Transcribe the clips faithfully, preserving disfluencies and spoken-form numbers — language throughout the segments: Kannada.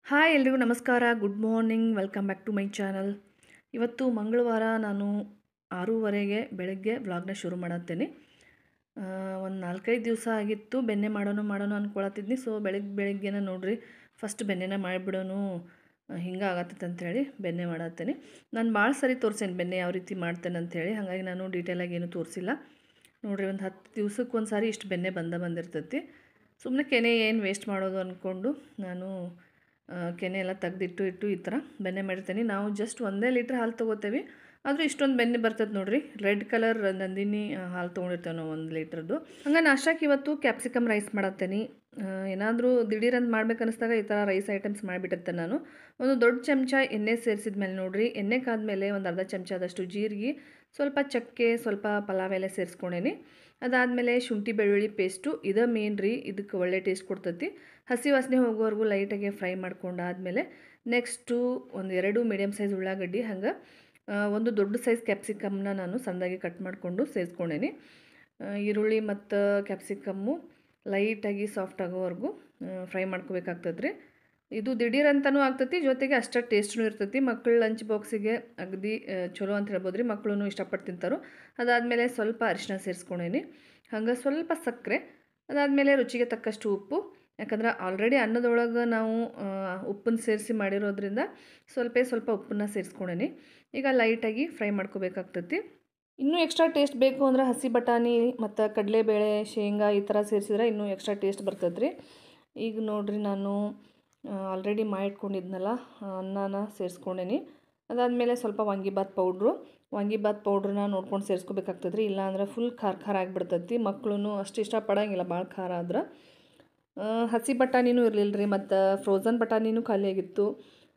ಹಾಯ್ ಎಲ್ರಿಗೂ ನಮಸ್ಕಾರ, good morning, welcome back to my channel. ಇವತ್ತು ಮಂಗಳವಾರ ನಾನು ಆರೂವರೆಗೆ ಬೆಳಗ್ಗೆ ವ್ಲಾಗ್ನ ಶುರು ಮಾಡತ್ತೇನೆ. ಒಂದು ನಾಲ್ಕೈದು ದಿವಸ ಆಗಿತ್ತು ಬೆಣ್ಣೆ ಮಾಡೋಣ ಮಾಡೋಣ ಅಂದ್ಕೊಳತ್ತಿದ್ನಿ. ಸೊ ಬೆಳಗ್ಗೆ ಬೆಳಗ್ಗೆನ ನೋಡ್ರಿ ಫಸ್ಟ್ ಬೆಣ್ಣೆನ ಮಾಡಿಬಿಡೋನು, ಹಿಂಗೆ ಆಗತ್ತೈತೆ ಅಂಥೇಳಿ ಬೆಣ್ಣೆ ಮಾಡತ್ತೇನೆ. ನಾನು ಭಾಳ ಸರಿ ತೋರಿಸೇನೆ ಬೆಣ್ಣೆ ಯಾವ ರೀತಿ ಮಾಡ್ತೇನೆ ಅಂಥೇಳಿ, ಹಾಗಾಗಿ ನಾನು ಡೀಟೇಲಾಗಿ ಏನೂ ತೋರಿಸಿಲ್ಲ. ನೋಡಿರಿ, ಒಂದು ಹತ್ತು ದಿವ್ಸಕ್ಕೆ ಒಂದು ಸಾರಿ ಇಷ್ಟು ಬೆಣ್ಣೆ ಬಂದ ಬಂದಿರ್ತೈತಿ. ಸುಮ್ಮನೆ ಕೆನೆ ಏನು ವೇಸ್ಟ್ ಮಾಡೋದು ಅಂದ್ಕೊಂಡು ನಾನು ಕೆನೆ ಎಲ್ಲ ತೆಗೆದಿಟ್ಟು ಇಟ್ಟು ಈ ಥರ ಬೆಣ್ಣೆ ಮಾಡಿರ್ತೀನಿ. ನಾವು ಜಸ್ಟ್ ಒಂದೇ ಲೀಟ್ರ್ ಹಾಲು ತೊಗೋತೇವೆ, ಆದರೂ ಇಷ್ಟೊಂದು ಬೆಣ್ಣೆ ಬರ್ತದೆ ನೋಡಿರಿ. ರೆಡ್ ಕಲರ್ ನಂದಿನಿ ಹಾಲು ತೊಗೊಂಡಿರ್ತೇವೆ ನಾವು ಒಂದು ಲೀಟ್ರದ್ದು. ಹಂಗೆ ನಾಷ್ಟಕ್ಕೆ ಇವತ್ತು ಕ್ಯಾಪ್ಸಿಕಮ್ ರೈಸ್ ಮಾಡತ್ತೇನೆ. ಏನಾದರೂ ದಿಢೀರಂತ ಮಾಡ್ಬೇಕು ಅನ್ನಿಸ್ದಾಗ ಈ ಥರ ರೈಸ್ ಐಟಮ್ಸ್ ಮಾಡಿಬಿಟ್ಟಿರ್ತೇನೆ ನಾನು. ಒಂದು ದೊಡ್ಡ ಚಮಚ ಎಣ್ಣೆ ಸೇರಿಸಿದ ಮೇಲೆ ನೋಡಿರಿ, ಎಣ್ಣೆ ಕಾದ್ಮೇಲೆ ಒಂದು ಅರ್ಧ ಚಮಚದಷ್ಟು ಜೀರಿಗೆ, ಸ್ವಲ್ಪ ಚಕ್ಕೆ, ಸ್ವಲ್ಪ ಪಲಾವ್ ಎಲೆ ಸೇರಿಸ್ಕೊಂಡೇನಿ. ಅದಾದಮೇಲೆ ಶುಂಠಿ ಬೆಳ್ಳುಳ್ಳಿ ಪೇಸ್ಟು, ಇದು ಮೇನ್ ರೀ, ಇದಕ್ಕೆ ಒಳ್ಳೆ ಟೇಸ್ಟ್ ಕೊಡ್ತೈತಿ. ಹಸಿ ವಾಸನೆ ಹೋಗೋವರೆಗೂ ಲೈಟಾಗಿ ಫ್ರೈ ಮಾಡ್ಕೊಂಡಾದಮೇಲೆ ನೆಕ್ಸ್ಟು ಒಂದು ಎರಡು ಮೀಡಿಯಮ್ ಸೈಜ್ ಉಳ್ಳಾಗಡ್ಡಿ, ಹಂಗೆ ಒಂದು ದೊಡ್ಡ ಸೈಜ್ ಕ್ಯಾಪ್ಸಿಕಮ್ನ ನಾನು ಸಣ್ಣದಾಗಿ ಕಟ್ ಮಾಡಿಕೊಂಡು ಸೇರಿಸ್ಕೊಂಡೇನಿ. ಈರುಳ್ಳಿ ಮತ್ತು ಕ್ಯಾಪ್ಸಿಕಮ್ಮು ಲೈಟಾಗಿ ಸಾಫ್ಟ್ ಆಗೋವರೆಗೂ ಫ್ರೈ ಮಾಡ್ಕೋಬೇಕಾಗ್ತದೆ ರೀ. ಇದು ದಿಢೀರ್ ಅಂತಲೂ ಆಗ್ತೈತಿ, ಜೊತೆಗೆ ಅಷ್ಟು ಟೇಸ್ಟ್ನೂ ಇರ್ತೈತಿ. ಮಕ್ಕಳು ಲಂಚ್ ಬಾಕ್ಸಿಗೆ ಅಗದಿ ಚಲೋ ಅಂತ ಹೇಳ್ಬೋದು ರೀ, ಮಕ್ಕಳು ಇಷ್ಟಪಟ್ಟು ತಿಂತಾರೋ. ಅದಾದಮೇಲೆ ಸ್ವಲ್ಪ ಅರಿಶಿನ ಸೇರಿಸ್ಕೊಂಡೇನಿ, ಹಂಗೆ ಸ್ವಲ್ಪ ಸಕ್ಕರೆ, ಅದಾದಮೇಲೆ ರುಚಿಗೆ ತಕ್ಕಷ್ಟು ಉಪ್ಪು. ಯಾಕಂದ್ರೆ ಆಲ್ರೆಡಿ ಅನ್ನದೊಳಗೆ ನಾವು ಉಪ್ಪನ್ನು ಸೇರಿಸಿ ಮಾಡಿರೋದ್ರಿಂದ ಸ್ವಲ್ಪ ಸ್ವಲ್ಪ ಉಪ್ಪನ್ನು ಸೇರಿಸ್ಕೊಂಡೇನಿ. ಈಗ ಲೈಟಾಗಿ ಫ್ರೈ ಮಾಡ್ಕೋಬೇಕಾಗ್ತೈತಿ. ಇನ್ನೂ ಎಕ್ಸ್ಟ್ರಾ ಟೇಸ್ಟ್ ಬೇಕು ಅಂದ್ರೆ ಹಸಿ ಬಟಾಣಿ ಮತ್ತು ಕಡಲೆಬೇಳೆ, ಶೇಂಗಾ ಈ ಥರ ಸೇರಿಸಿದ್ರೆ ಇನ್ನೂ ಎಕ್ಸ್ಟ್ರಾ ಟೇಸ್ಟ್ ಬರ್ತದೆ ರೀ. ಈಗ ನೋಡಿರಿ, ನಾನು ಆಲ್ರೆಡಿ ಮಾಡಿಟ್ಕೊಂಡಿದ್ನಲ್ಲ ಅನ್ನನ ಸೇರಿಸ್ಕೊಂಡೇನಿ. ಅದಾದಮೇಲೆ ಸ್ವಲ್ಪ ವಾಂಗಿಬಾತ್ ಪೌಡ್ರು ವಾಂಗಿಬಾತ್ ಪೌಡ್ರನ್ನ ನೋಡ್ಕೊಂಡು ಸೇರಿಸ್ಕೋಬೇಕಾಗ್ತದೆ ರೀ. ಇಲ್ಲಾಂದ್ರೆ ಫುಲ್ ಖಾರ ಖಾರ ಆಗಿಬಿಡ್ತೈತಿ, ಮಕ್ಕಳು ಅಷ್ಟು ಇಷ್ಟಪಡೋಂಗಿಲ್ಲ ಭಾಳ ಖಾರ ಆದ್ರೆ. ಹಸಿ ಬಟಾಣಿನೂ ಇರಲಿಲ್ಲ ರೀ, ಮತ್ತು ಫ್ರೋಝನ್ ಬಟಾಣಿನೂ ಖಾಲಿಯಾಗಿತ್ತು.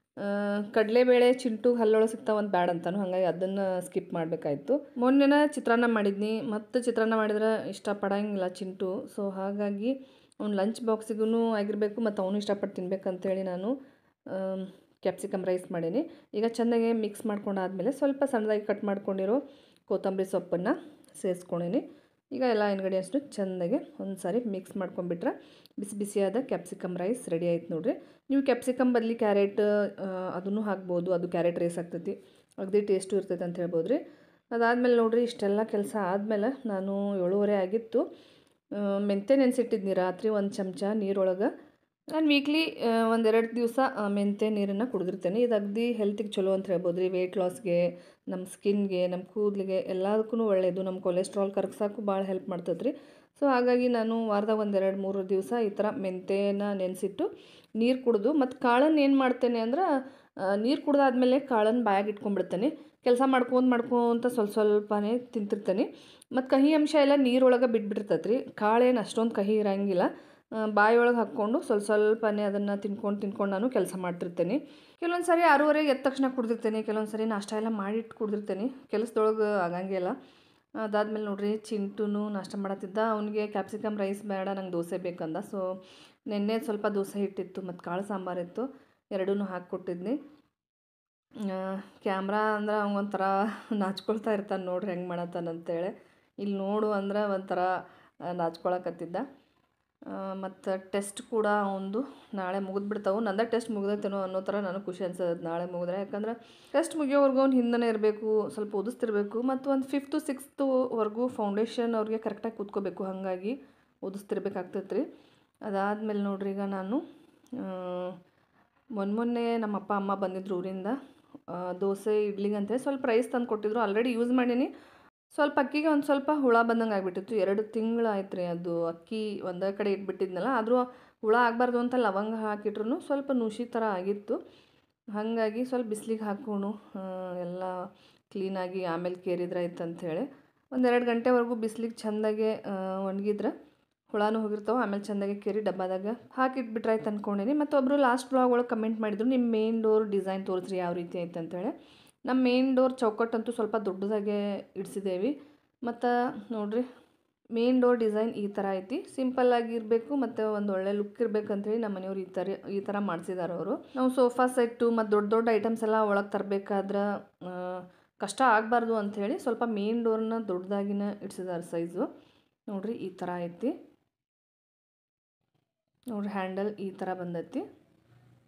ಕಡಲೆಬೇಳೆ ಚಿಂಟು ಹಲ್ಲೊಳಗೆ ಸಿಗ್ತಾವಂತ ಬ್ಯಾಡ ಅಂತಾನು, ಹಾಗಾಗಿ ಅದನ್ನು ಸ್ಕಿಪ್ ಮಾಡಬೇಕಾಯ್ತು. ಮೊನ್ನೆನ ಚಿತ್ರಾನ್ನ ಮಾಡಿದ್ನಿ, ಮತ್ತು ಚಿತ್ರಾನ್ನ ಮಾಡಿದ್ರೆ ಇಷ್ಟಪಡೋಂಗಿಲ್ಲ ಚಿಂಟು. ಸೊ ಹಾಗಾಗಿ ಅವ್ನು ಲಂಚ್ ಬಾಕ್ಸಿಗೂ ಆಗಿರಬೇಕು ಮತ್ತು ಅವನು ಇಷ್ಟಪಟ್ಟು ತಿನ್ಬೇಕಂತೇಳಿ ನಾನು ಕ್ಯಾಪ್ಸಿಕಮ್ ರೈಸ್ ಮಾಡೀನಿ. ಈಗ ಚೆನ್ನಾಗಿ ಮಿಕ್ಸ್ ಮಾಡ್ಕೊಂಡಾದ್ಮೇಲೆ ಸ್ವಲ್ಪ ಸಣ್ಣದಾಗಿ ಕಟ್ ಮಾಡ್ಕೊಂಡಿರೋ ಕೊತ್ತಂಬರಿ ಸೊಪ್ಪನ್ನು ಸೇರಿಸ್ಕೊಂಡೀನಿ. ಈಗ ಎಲ್ಲ ಇಂಗ್ರೀಡಿಯೆಂಟ್ಸ್ನು ಚೆಂದಾಗಿ ಒಂದು ಸಾರಿ ಮಿಕ್ಸ್ ಮಾಡ್ಕೊಂಡ್ಬಿಟ್ರೆ ಬಿಸಿ ಬಿಸಿಯಾದ ಕ್ಯಾಪ್ಸಿಕಮ್ ರೈಸ್ ರೆಡಿ ಆಯ್ತು ನೋಡಿರಿ. ನೀವು ಕ್ಯಾಪ್ಸಿಕಮ್ ಬದಲಿ ಕ್ಯಾರೆಟ್ ಅದನ್ನು ಹಾಕ್ಬೋದು, ಅದು ಕ್ಯಾರೆಟ್ ರೈಸ್ ಆಗ್ತೈತಿ, ಅಗದಿ ಟೇಸ್ಟು ಇರ್ತೈತೆ ಅಂತ ಹೇಳ್ಬೋದು ರೀ. ಅದಾದಮೇಲೆ ನೋಡಿರಿ, ಇಷ್ಟೆಲ್ಲ ಕೆಲಸ ಆದಮೇಲೆ ನಾನು ಏಳುವರೆ ಆಗಿತ್ತು. ಮೆಂತ್ಯ ನೆನೆಸಿಟ್ಟಿದ್ನಿ ರಾತ್ರಿ ಒಂದು ಚಮಚ ನೀರೊಳಗೆ. ನಾನು ವೀಕ್ಲಿ ಒಂದೆರಡು ದಿವಸ ಮೆಂತ್ಯ ನೀರನ್ನು ಕುಡಿದಿರ್ತೇನೆ. ಇದು ಅಗದಿ ಹೆಲ್ತಿಗೆ ಚಲೋ ಅಂತ ಹೇಳ್ಬೋದು ರೀ. ವೆಯ್ಟ್ ಲಾಸ್ಗೆ, ನಮ್ಮ ಸ್ಕಿನ್ಗೆ, ನಮ್ಮ ಕೂದಲಿಗೆ ಎಲ್ಲದಕ್ಕೂ ಒಳ್ಳೆಯದು. ನಮ್ಮ ಕೊಲೆಸ್ಟ್ರಾಲ್ ಕರಗ್ಸೋಕ್ಕೂ ಭಾಳ ಹೆಲ್ಪ್ ಮಾಡ್ತದೆ ರೀ. ಸೊ ಹಾಗಾಗಿ ನಾನು ವಾರದಾಗ ಒಂದೆರಡು ಮೂರು ದಿವಸ ಈ ಥರ ಮೆಂತ್ಯನ ನೆನೆಸಿಟ್ಟು ನೀರು ಕುಡಿದು, ಮತ್ತು ಕಾಳನ್ನು ಏನು ಮಾಡ್ತೇನೆ ಅಂದ್ರೆ, ನೀರು ಕುಡ್ದಾದ್ಮೇಲೆ ಕಾಳನ್ನು ಬಾಯಾಗಿ ಇಟ್ಕೊಂಡ್ಬಿಡ್ತೇನೆ. ಕೆಲಸ ಮಾಡ್ಕೊಂಡು ಮಾಡ್ಕೊಂತ ಸ್ವಲ್ಪ ಸ್ವಲ್ಪನೇ ತಿಂತಿರ್ತೇನೆ. ಮತ್ತು ಕಹಿ ಅಂಶ ಎಲ್ಲ ನೀರೊಳಗೆ ಬಿಟ್ಬಿಟ್ಟಿರ್ತೈತೆ ರೀ. ಕಾಳೇನು ಅಷ್ಟೊಂದು ಕಹಿ ಇರೋಂಗಿಲ್ಲ. ಬಾಯಿಯೊಳಗೆ ಹಾಕ್ಕೊಂಡು ಸ್ವಲ್ಪ ಸ್ವಲ್ಪನೇ ಅದನ್ನು ತಿನ್ಕೊಂಡು ತಿನ್ಕೊಂಡು ನಾನು ಕೆಲಸ ಮಾಡ್ತಿರ್ತೇನೆ. ಕೆಲವೊಂದು ಸಾರಿ ಆರೂವರೆಗೆ ಎದ್ದ ತಕ್ಷಣ ಕುಡ್ದಿರ್ತೇನೆ, ಕೆಲವೊಂದು ಸಾರಿ ನಾಷ್ಟ ಎಲ್ಲ ಮಾಡಿಟ್ಟು ಕುಡ್ದಿರ್ತೇನೆ, ಕೆಲಸದೊಳಗೆ ಆಗಂಗಿಲ್ಲ. ಅದಾದಮೇಲೆ ನೋಡಿರಿ, ಚಿಂಟುನು ನಾಷ್ಟ ಮಾಡತ್ತಿದ್ದ. ಅವನಿಗೆ ಕ್ಯಾಪ್ಸಿಕಮ್ ರೈಸ್ ಬೇಡ, ನಂಗೆ ದೋಸೆ ಬೇಕಂದ. ಸೊ ನೆನ್ನೆ ಸ್ವಲ್ಪ ದೋಸೆ ಹಿಟ್ಟಿತ್ತು ಮತ್ತು ಕಾಳು ಸಾಂಬಾರಿತ್ತು, ಎರಡೂ ಹಾಕ್ಕೊಟ್ಟಿದ್ನಿ. ಕ್ಯಾಮ್ರಾ ಅಂದ್ರೆ ಅವನೊಂಥರ ನಾಚ್ಕೊಳ್ತಾ ಇರ್ತಾನೆ ನೋಡ್ರಿ ಹೆಂಗೆ ಮಾಡತ್ತಾನಂತೇಳಿ. ಇಲ್ಲಿ ನೋಡು ಅಂದ್ರೆ ಒಂಥರ ನಾಚ್ಕೊಳಕತ್ತಿದ್ದ. ಮತ್ತು ಟೆಸ್ಟ್ ಕೂಡ ಒಂದು ನಾಳೆ ಮುಗಿದ್ಬಿಡ್ತಾವೆ. ನಂದ ಟೆಸ್ಟ್ ಮುಗ್ದೈತೇನೋ ಅನ್ನೋ ಥರ ನನಗೆ ಖುಷಿ ಅನ್ಸತ್ತೆ ನಾಳೆ ಮುಗಿದ್ರೆ. ಯಾಕಂದ್ರೆ ಟೆಸ್ಟ್ ಮುಗಿಯೋವರೆಗೂ ಅವ್ನು ಹಿಂದನೇ ಇರಬೇಕು, ಸ್ವಲ್ಪ ಓದಿಸ್ತಿರ್ಬೇಕು. ಮತ್ತು ಒಂದು ಫಿಫ್ತು ಸಿಕ್ಸ್ತ್ವರೆಗೂ ಫೌಂಡೇಶನ್ ಅವ್ರಿಗೆ ಕರೆಕ್ಟಾಗಿ ಕೂತ್ಕೋಬೇಕು, ಹಾಗಾಗಿ ಓದಿಸ್ತಿರ್ಬೇಕಾಗ್ತೈತೆ ರೀ. ಅದಾದಮೇಲೆ ನೋಡ್ರಿ, ಈಗ ನಾನು ಮೊನ್ನೆ ಮೊನ್ನೆ ನಮ್ಮ ಅಪ್ಪ ಅಮ್ಮ ಬಂದಿದ್ರು ಊರಿಂದ. ದೋಸೆ ಇಡ್ಲಿಗಂತೇಳಿ ಸ್ವಲ್ಪ ರೈಸ್ ತಂದು ಕೊಟ್ಟಿದ್ರು, ಆಲ್ರೆಡಿ ಯೂಸ್ ಮಾಡೀನಿ. ಸ್ವಲ್ಪ ಅಕ್ಕಿಗೆ ಒಂದು ಸ್ವಲ್ಪ ಹುಳ ಬಂದಂಗೆ ಆಗಿಬಿಟ್ಟಿತ್ತು. ಎರಡು ತಿಂಗಳು ಆಯ್ತು ರೀ ಅದು ಅಕ್ಕಿ ಒಂದೇ ಕಡೆ ಇಟ್ಬಿಟ್ಟಿದ್ನಲ್ಲ, ಆದರೂ ಹುಳ ಆಗಬಾರ್ದು ಅಂತ ಲವಂಗ ಹಾಕಿಟ್ರು ಸ್ವಲ್ಪ ನುಷಿ ಥರ ಆಗಿತ್ತು. ಹಾಗಾಗಿ ಸ್ವಲ್ಪ ಬಿಸಿಲಿಗೆ ಹಾಕೋಣ, ಎಲ್ಲ ಕ್ಲೀನಾಗಿ ಆಮೇಲೆ ಕೇರಿದ್ರೆ ಆಯ್ತು ಅಂಥೇಳಿ ಒಂದೆರಡು ಗಂಟೆವರೆಗೂ ಬಿಸಿಲಿಗೆ ಚೆಂದಾಗೆ ಒಣಗಿದ್ರೆ ಹುಳನೂ ಹೋಗಿರ್ತಾವೆ. ಆಮೇಲೆ ಚೆಂದಾಗಿ ಕೇರಿ ಡಬ್ಬಾದಾಗ ಹಾಕಿಟ್ಬಿಟ್ರೆ ಆಯ್ತು ಅಂದ್ಕೊಂಡೀನಿ. ಮತ್ತು ಒಬ್ಬರು ಲಾಸ್ಟ್ ಬ್ಲಾಗ್ ಒಳಗೆ ಕಮೆಂಟ್ ಮಾಡಿದ್ರು, ನಿಮ್ಮ ಮೇನ್ ಡೋರ್ ಡಿಸೈನ್ ತೋರಿಸ್ರಿ ಯಾವ ರೀತಿ ಆಯ್ತು ಅಂತೇಳಿ. ನಮ್ಮ ಮೇನ್ ಡೋರ್ ಚೌಕಟ್ಟಂತೂ ಸ್ವಲ್ಪ ದೊಡ್ಡದಾಗೆ ಇಡಿಸಿದ್ದೇವೆ. ಮತ್ತು ನೋಡಿರಿ, ಮೇನ್ ಡೋರ್ ಡಿಸೈನ್ ಈ ಥರ ಐತಿ. ಸಿಂಪಲ್ಲಾಗಿರಬೇಕು ಮತ್ತು ಒಂದು ಒಳ್ಳೆ ಲುಕ್ ಇರಬೇಕಂತೇಳಿ ನಮ್ಮ ಮನೆಯವ್ರು ಈ ಥರ ಈ ಥರ ಮಾಡಿಸಿದ್ದಾರೆ ಅವರು. ನಾವು ಸೋಫಾ ಸೆಟ್ಟು ಮತ್ತು ದೊಡ್ಡ ದೊಡ್ಡ ಐಟಮ್ಸ್ ಎಲ್ಲ ಒಳಗೆ ತರಬೇಕಾದ್ರೆ ಕಷ್ಟ ಆಗಬಾರ್ದು ಅಂಥೇಳಿ ಸ್ವಲ್ಪ ಮೇನ್ ಡೋರ್ನ ದೊಡ್ಡದಾಗಿನ ಇಡ್ಸಿದ್ದಾರೆ ಸೈಜು. ನೋಡಿರಿ, ಈ ಥರ ಐತಿ ನೋಡಿರಿ, ಹ್ಯಾಂಡಲ್ ಈ ಥರ ಬಂದೈತಿ.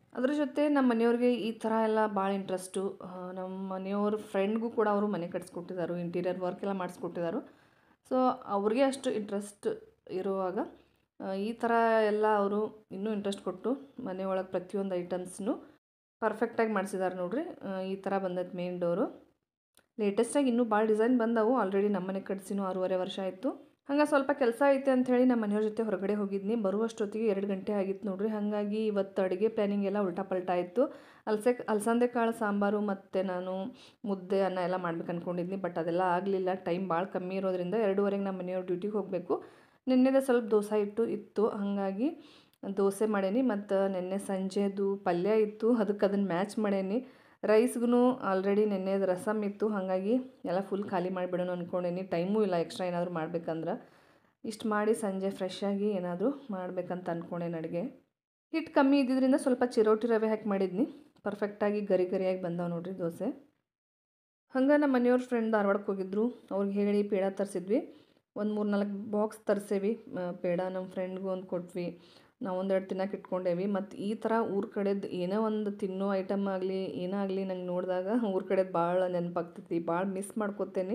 ಅದ್ರ ಜೊತೆ ನಮ್ಮ ಮನೆಯವ್ರಿಗೆ ಈ ಥರ ಎಲ್ಲ ಭಾಳ ಇಂಟ್ರೆಸ್ಟು. ನಮ್ಮ ಮನೆಯವ್ರ ಫ್ರೆಂಡ್ಗೂ ಕೂಡ ಅವರು ಮನೆ ಕಟ್ಸ್ಕೊಟ್ಟಿದ್ದಾರೆ, ಇಂಟೀರಿಯರ್ ವರ್ಕ್ ಎಲ್ಲ ಮಾಡಿಸ್ಕೊಟ್ಟಿದ್ದಾರೆ. ಸೊ ಅವ್ರಿಗೆ ಅಷ್ಟು ಇಂಟ್ರೆಸ್ಟ್ ಇರುವಾಗ ಈ ಥರ ಎಲ್ಲ ಅವರು ಇನ್ನೂ ಇಂಟ್ರೆಸ್ಟ್ ಕೊಟ್ಟು ಮನೆಯೊಳಗೆ ಪ್ರತಿಯೊಂದು ಐಟಮ್ಸ್ನು ಪರ್ಫೆಕ್ಟಾಗಿ ಮಾಡಿಸಿದ್ದಾರೆ ನೋಡಿರಿ. ಈ ಥರ ಬಂದೈತೆ ಮೇನ್ ಡೋರು. ಲೇಟೆಸ್ಟಾಗಿ ಇನ್ನೂ ಭಾಳ ಡಿಸೈನ್ ಬಂದವು. ಆಲ್ರೆಡಿ ನಮ್ಮ ಮನೆ ಕಟ್ಸಿನೂ ಆರೂವರೆ ವರ್ಷ ಆಯಿತು. ಹಂಗೆ ಸ್ವಲ್ಪ ಕೆಲಸ ಐತೆ ಅಂಥೇಳಿ ನಮ್ಮ ಮನೆಯವ್ರ ಜೊತೆ ಹೊರಗಡೆ ಹೋಗಿದ್ನಿ. ಬರುವಷ್ಟೊತ್ತಿಗೆ ಎರಡು ಗಂಟೆ ಆಗಿತ್ತು ನೋಡಿರಿ. ಹಾಗಾಗಿ ಇವತ್ತು ಅಡುಗೆ ಪ್ಲ್ಯಾನಿಂಗ್ ಎಲ್ಲ ಉಲ್ಟಾ ಪಲ್ಟಾ ಆಯಿತು. ಅಲಸೆ ಅಲಸಂದೆ ಕಾಳು ಸಾಂಬಾರು ಮತ್ತು ನಾನು ಮುದ್ದೆ ಅನ್ನ ಎಲ್ಲ ಮಾಡ್ಬೇಕು ಅಂದ್ಕೊಂಡಿದ್ನಿ. ಬಟ್ ಅದೆಲ್ಲ ಆಗಲಿಲ್ಲ. ಟೈಮ್ ಭಾಳ ಕಮ್ಮಿ ಇರೋದ್ರಿಂದ ಎರಡೂವರೆಗೆ ನಮ್ಮ ಮನೆಯವ್ರು ಡ್ಯೂಟಿಗೆ ಹೋಗಬೇಕು. ನಿನ್ನೆದೇ ಸ್ವಲ್ಪ ದೋಸೆ ಇಟ್ಟು ಇತ್ತು, ಹಾಗಾಗಿ ದೋಸೆ ಮಾಡೇನಿ. ಮತ್ತು ನಿನ್ನೆ ಸಂಜೆದು ಪಲ್ಯ ಇತ್ತು, ಅದಕ್ಕೆ ಅದನ್ನು ಮ್ಯಾಚ್ ಮಾಡೇನಿ. ರೈಸ್ಗೂ ಆಲ್ರೆಡಿ ನೆನ್ನೆದು ರಸಮ್ ಇತ್ತು, ಹಾಗಾಗಿ ಎಲ್ಲ ಫುಲ್ ಖಾಲಿ ಮಾಡಿಬಿಡೋಣ ಅಂದ್ಕೊಂಡೇನಿ. ಟೈಮೂ ಇಲ್ಲ ಎಕ್ಸ್ಟ್ರಾ ಏನಾದರೂ ಮಾಡ್ಬೇಕಂದ್ರೆ. ಇಷ್ಟು ಮಾಡಿ ಸಂಜೆ ಫ್ರೆಶ್ಶಾಗಿ ಏನಾದರೂ ಮಾಡ್ಬೇಕಂತ ಅಂದ್ಕೊಂಡೇನು ಅಡುಗೆ. ಹಿಟ್ಟು ಕಮ್ಮಿ ಇದ್ದಿದ್ದರಿಂದ ಸ್ವಲ್ಪ ಚಿರೋಟಿ ರವೆ ಹಾಕಿ ಮಾಡಿದ್ನಿ. ಪರ್ಫೆಕ್ಟಾಗಿ ಗರಿ ಗರಿಯಾಗಿ ಬಂದಾವೆ ನೋಡಿರಿ ದೋಸೆ. ಹಂಗೆ ನಮ್ಮ ಮನೆಯವ್ರ ಫ್ರೆಂಡ್ ಧಾರವಾಡಕ್ಕೆ ಹೋಗಿದ್ರು. ಅವ್ರಿಗೆ ಹೇಳಿ ಪೇಡ ತರಿಸಿದ್ವಿ. ಒಂದು ಮೂರು ನಾಲ್ಕು ಬಾಕ್ಸ್ ತರಿಸೇವಿ ಪೇಡ. ನಮ್ಮ ಫ್ರೆಂಡ್ಗೂ ಒಂದು ಕೊಟ್ವಿ, ನಾವು ಒಂದೆರಡು ತಿನ್ನಕ್ಕೆ ಇಟ್ಕೊಂಡೇವಿ. ಮತ್ತು ಈ ಥರ ಊರ ಕಡೆದು ಏನೋ ಒಂದು ತಿನ್ನೋ ಐಟಮ್ ಆಗಲಿ ಏನೇ ಆಗಲಿ ನಂಗೆ ನೋಡಿದಾಗ ಊರ ಕಡೆದು ಭಾಳ ನೆನಪಾಗ್ತೈತಿ, ಭಾಳ ಮಿಸ್ ಮಾಡ್ಕೋತೇನೆ.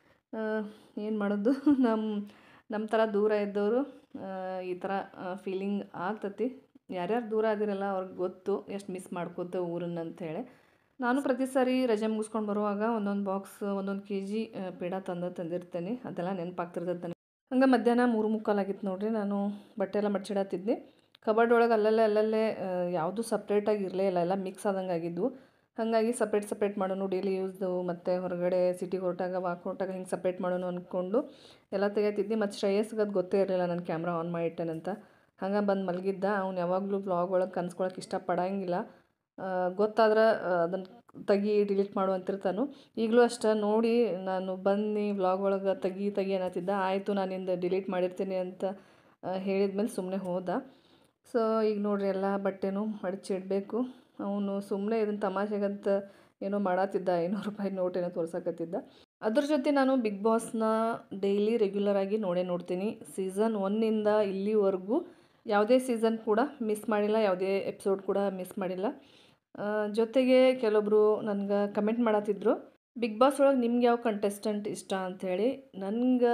ಏನು ಮಾಡೋದು, ನಮ್ಮ ನಮ್ಮ ಥರ ದೂರ ಇದ್ದವರು ಈ ಥರ ಫೀಲಿಂಗ್ ಆಗ್ತೈತಿ. ಯಾರ್ಯಾರು ದೂರ ಆಗಿರಲ್ಲ ಅವ್ರಿಗೆ ಗೊತ್ತು ಎಷ್ಟು ಮಿಸ್ ಮಾಡ್ಕೋತೇವೆ ಊರನ್ನ ಅಂಥೇಳಿ. ನಾನು ಪ್ರತಿ ಸಾರಿ ರಜೆ ಮುಗಿಸ್ಕೊಂಡು ಬರುವಾಗ ಒಂದೊಂದು ಬಾಕ್ಸ್ ಒಂದೊಂದು ಕೆ ಜಿ ಪೇಡ ತಂದು ತಂದಿರ್ತೇನೆ. ಅದೆಲ್ಲ ನೆನಪಾಗ್ತಿರ್ತೈತೆ ನನಗೆ. ಹಂಗೆ ಮಧ್ಯಾಹ್ನ ಮೂರು ಮುಕ್ಕಾಲಾಗಿತ್ತು ನೋಡಿರಿ. ನಾನು ಬಟ್ಟೆ ಎಲ್ಲ ಮಡ್ಚಿಡತ್ತಿದ್ದೆ. ಕಬರ್ಡ್ ಒಳಗೆ ಅಲ್ಲಲ್ಲೇ ಅಲ್ಲಲ್ಲೇ ಯಾವುದೂ ಸಪ್ರೇಟಾಗಿ ಇರಲೇ ಇಲ್ಲ, ಎಲ್ಲ ಮಿಕ್ಸ್ ಆದಂಗೆ ಆಗಿದ್ವು. ಹಾಗಾಗಿ ಸಪ್ರೇಟ್ ಸಪ್ರೇಟ್ ಮಾಡೋಣ, ಡೈಲಿ ಯೂಸ್ದು ಮತ್ತು ಹೊರಗಡೆ ಸಿಟಿಗೆ ಹೊರಟಾಗ ವಾಕ್ ಹೊರಟಾಗ ಹಿಂಗೆ ಸಪ್ರೇಟ್ ಮಾಡೋಣ ಅಂದ್ಕೊಂಡು ಎಲ್ಲ ತೆಗಿತಿದ್ದೆ. ಮತ್ತು ಶ್ರೇಯಸ್ಗೆ ಅದು ಗೊತ್ತೇ ಇರಲಿಲ್ಲ ನಾನು ಕ್ಯಾಮ್ರಾ ಆನ್ ಮಾಡಿಟ್ಟೇನಂತ. ಹಂಗೆ ಬಂದು ಮಲಗಿದ್ದ. ಅವ್ನು ಯಾವಾಗಲೂ ವ್ಲಾಗ್ ಒಳಗೆ ಕನ್ಸ್ಕೊಳಕ್ಕೆ ಇಷ್ಟಪಡಂಗಿಲ್ಲ. ಗೊತ್ತಾದ್ರೆ ಅದನ್ನು ತೆಗಿ ಡಿಲೀಟ್ ಮಾಡು ಅಂತಿರ್ತಾನು. ಈಗಲೂ ಅಷ್ಟೇ ನೋಡಿ ನಾನು ಬನ್ನಿ ವ್ಲಾಗ್ ಒಳಗೆ ತೆಗಿ ತೆಗಿ ಅನ್ನತ್ತಿದ್ದ. ಆಯಿತು ನಾನಿಂದ ಡಿಲೀಟ್ ಮಾಡಿರ್ತೀನಿ ಅಂತ ಹೇಳಿದ್ಮೇಲೆ ಸುಮ್ಮನೆ ಹೋದ. ಸೊ ಈಗ ನೋಡಿರಿ ಎಲ್ಲ ಬಟ್ಟೆನೂ ಮಡಚಿಡಬೇಕು. ಅವನು ಸುಮ್ಮನೆ ಇದನ್ನು ತಮಾಷೆಗಂತ ಏನೋ ಮಾಡತ್ತಿದ್ದ, ಐನೂರು ರೂಪಾಯಿ ನೋಟ್ ಏನೋ ತೋರ್ಸಕತ್ತಿದ್ದ. ಅದ್ರ ಜೊತೆ ನಾನು ಬಿಗ್ ಬಾಸ್ನ ಡೈಲಿ ರೆಗ್ಯುಲರಾಗಿ ನೋಡೇ ನೋಡ್ತೀನಿ. ಸೀಸನ್ ಒನ್ನಿಂದ ಇಲ್ಲಿವರೆಗೂ ಯಾವುದೇ ಸೀಸನ್ ಕೂಡ ಮಿಸ್ ಮಾಡಿಲ್ಲ, ಯಾವುದೇ ಎಪಿಸೋಡ್ ಕೂಡ ಮಿಸ್ ಮಾಡಿಲ್ಲ. ಜೊತೆಗೆ ಕೆಲವೊಬ್ಬರು ನನಗೆ ಕಮೆಂಟ್ ಮಾಡತ್ತಿದ್ರು, ಬಿಗ್ ಬಾಸ್ ಒಳಗೆ ನಿಮ್ಗೆ ಯಾವ ಕಂಟೆಸ್ಟೆಂಟ್ ಇಷ್ಟ ಅಂಥೇಳಿ. ನನಗೆ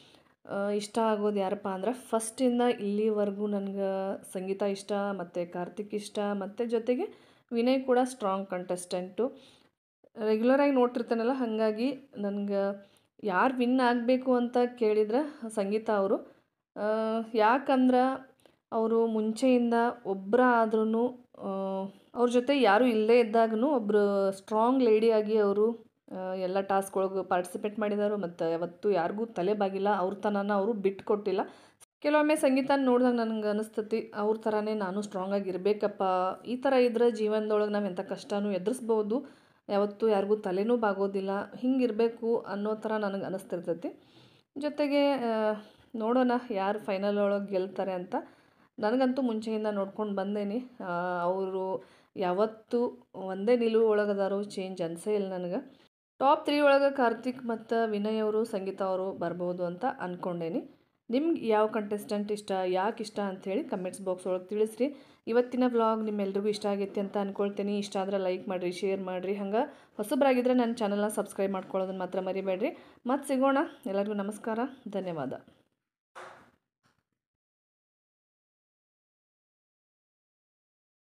ಇಷ್ಟ ಆಗೋದು ಯಾರಪ್ಪ ಅಂದ್ರೆ ಫಸ್ಟಿಂದ ಇಲ್ಲಿವರೆಗೂ ನನಗೆ ಸಂಗೀತ ಇಷ್ಟ, ಮತ್ತು ಕಾರ್ತಿಕ್ ಇಷ್ಟ, ಮತ್ತು ಜೊತೆಗೆ ವಿನಯ್ ಕೂಡ ಸ್ಟ್ರಾಂಗ್ ಕಂಟೆಸ್ಟೆಂಟು. ರೆಗ್ಯುಲರಾಗಿ ನೋಡ್ತಿರ್ತಾನಲ್ಲ, ಹಾಗಾಗಿ ನನಗೆ ಯಾರು ವಿನ್ ಆಗಬೇಕು ಅಂತ ಕೇಳಿದ್ರೆ ಸಂಗೀತ ಅವರು. ಯಾಕಂದ್ರೆ ಅವರು ಮುಂಚೆಯಿಂದ ಒಬ್ಬರ ಆದ್ರೂ ಅವ್ರ ಜೊತೆ ಯಾರೂ ಇಲ್ಲದೇ ಇದ್ದಾಗೂ ಒಬ್ಬರು ಸ್ಟ್ರಾಂಗ್ ಲೇಡಿಯಾಗಿ ಅವರು ಎಲ್ಲ ಟಾಸ್ಕ್ಗಳಿಗೆ ಪಾರ್ಟಿಸಿಪೇಟ್ ಮಾಡಿದರು. ಮತ್ತು ಯಾವತ್ತೂ ಯಾರಿಗೂ ತಲೆ ಬಾಗಿಲ್ಲ, ಅವ್ರ ತನನ ಅವರು ಬಿಟ್ಟು ಕೊಟ್ಟಿಲ್ಲ. ಕೆಲವೊಮ್ಮೆ ಸಂಗೀತನ ನೋಡಿದಾಗ ನನಗೆ ಅನಿಸ್ತತಿ ಅವ್ರ ಥರನೇ ನಾನು ಸ್ಟ್ರಾಂಗಾಗಿ ಇರಬೇಕಪ್ಪ. ಈ ಥರ ಇದ್ರೆ ಜೀವನದೊಳಗೆ ನಾವು ಎಂಥ ಕಷ್ಟನೂ ಎದುರಿಸ್ಬೋದು, ಯಾವತ್ತೂ ಯಾರಿಗೂ ತಲೆನೂ ಬಾಗೋದಿಲ್ಲ. ಹಿಂಗಿರಬೇಕು ಅನ್ನೋ ಥರ ನನಗೆ ಅನ್ನಿಸ್ತಿರ್ತೈತಿ. ಜೊತೆಗೆ ನೋಡೋಣ ಯಾರು ಫೈನಲ್ ಒಳಗೆ ಗೆಲ್ತಾರೆ ಅಂತ. ನನಗಂತೂ ಮುಂಚೆಯಿಂದ ನೋಡ್ಕೊಂಡು ಬಂದೇನಿ. ಅವರು ಯಾವತ್ತೂ ಒಂದೇ ನಿಲುವು ಒಳಗದಾರು, ಚೇಂಜ್ ಅನಿಸೇ ಇಲ್ಲ ನನಗೆ. ಟಾಪ್ ತ್ರೀ ಒಳಗೆ ಕಾರ್ತಿಕ್ ಮತ್ತು ವಿನಯ್ ಅವರು, ಸಂಗೀತ ಅವರು ಬರ್ಬೋದು ಅಂತ ಅಂದ್ಕೊಂಡೇನಿ. ನಿಮ್ಗೆ ಯಾವ ಕಂಟೆಸ್ಟೆಂಟ್ ಇಷ್ಟ, ಯಾಕೆ ಇಷ್ಟ ಅಂಥೇಳಿ ಕಮೆಂಟ್ಸ್ ಬಾಕ್ಸ್ ಒಳಗೆ ತಿಳಿಸ್ರಿ. ಇವತ್ತಿನ ವ್ಲಾಗ್ ನಿಮ್ಮೆಲ್ರಿಗೂ ಇಷ್ಟ ಆಗೈತಿ ಅಂತ ಅಂದ್ಕೊಳ್ತೀನಿ. ಇಷ್ಟ ಆದರೆ ಲೈಕ್ ಮಾಡಿರಿ, ಶೇರ್ ಮಾಡಿರಿ. ಹಂಗೆ ಹೊಸಬರಾಗಿದ್ದರೆ ನನ್ನ ಚಾನಲ್ನ ಸಬ್ಸ್ಕ್ರೈಬ್ ಮಾಡ್ಕೊಳ್ಳೋದನ್ನು ಮಾತ್ರ ಮರಿಬೇಡ್ರಿ. ಮತ್ತೆ ಸಿಗೋಣ. ಎಲ್ಲರಿಗೂ ನಮಸ್ಕಾರ, ಧನ್ಯವಾದ.